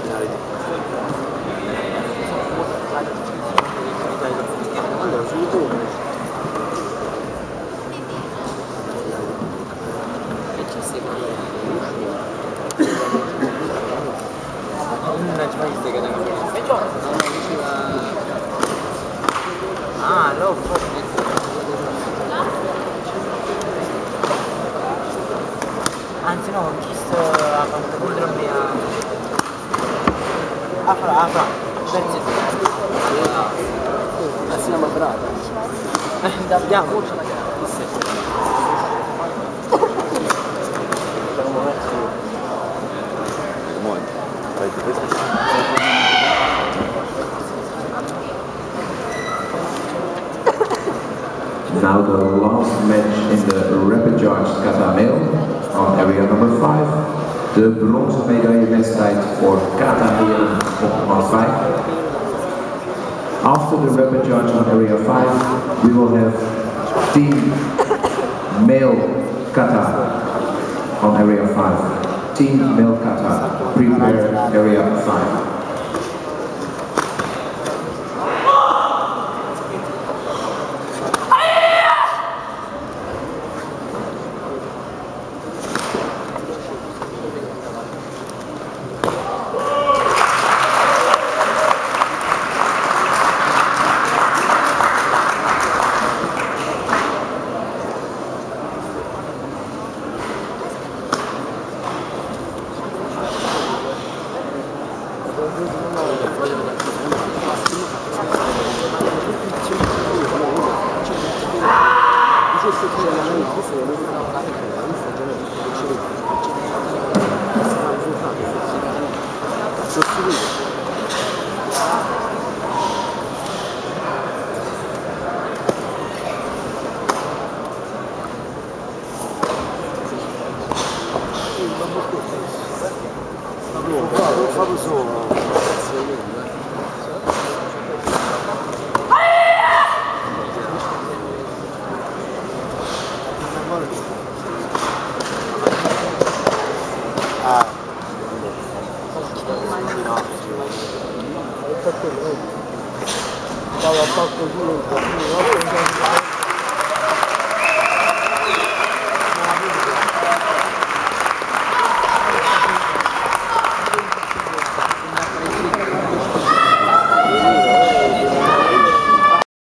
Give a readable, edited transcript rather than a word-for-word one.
finale di allora su YouTube e c'è secondo non ci mai che ah no anzi no ho chiesto a quando mia Afra, grazie. La siamo brava. Andiamo. Now the last match in the Rapid Charge Kata Male on area number 5. De bronzen medaillewedstrijd voor Kata Heren op nummer 5. After the Rapid Charge on area 5, we will have team male Kata on area 5. Team male Kata, prepare area 5. Stava fatto